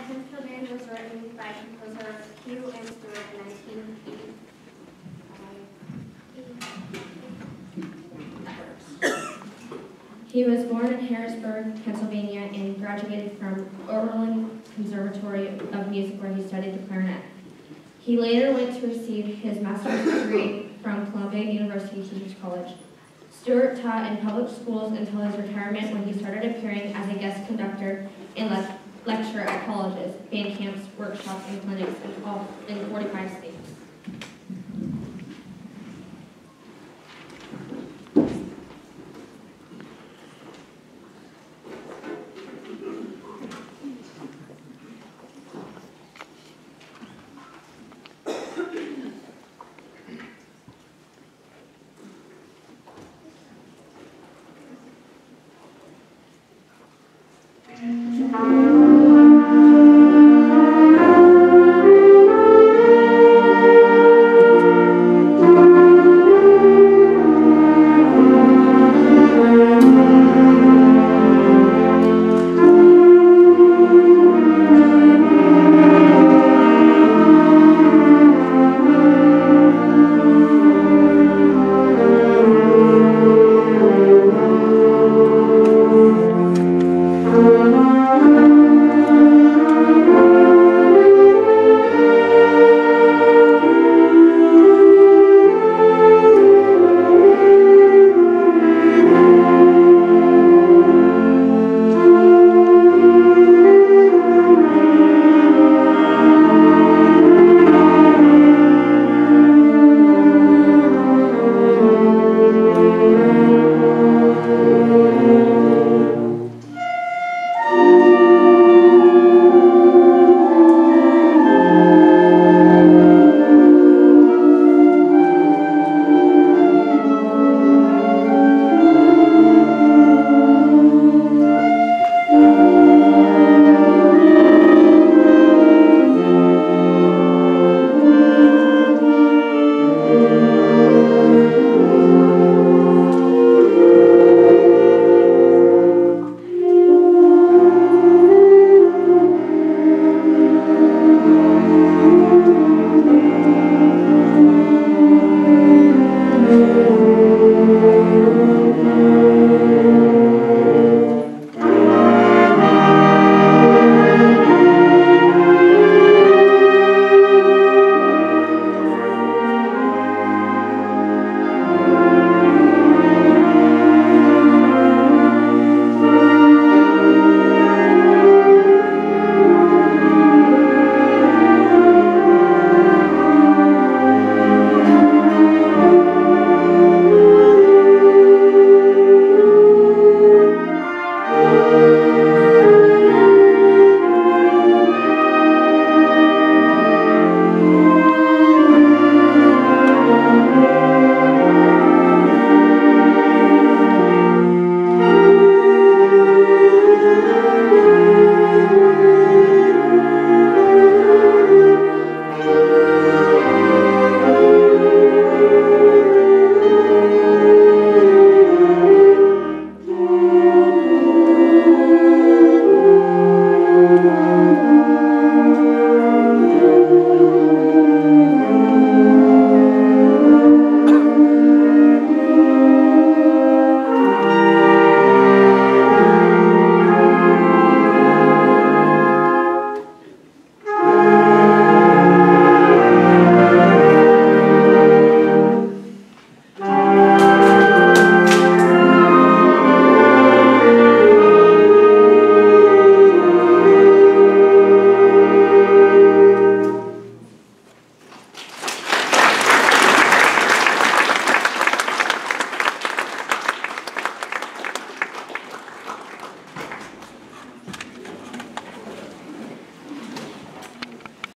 Pennsylvania was written by composer Hugh M. Stewart in 1985. He was born in Harrisburg, Pennsylvania, and graduated from Oberlin Conservatory of Music, where he studied the clarinet. He later went to receive his master's degree from Columbia University Teachers College. Stewart taught in public schools until his retirement, when he started appearing as a guest conductor and lecturer at colleges, band camps, workshops, and clinics in 45 states.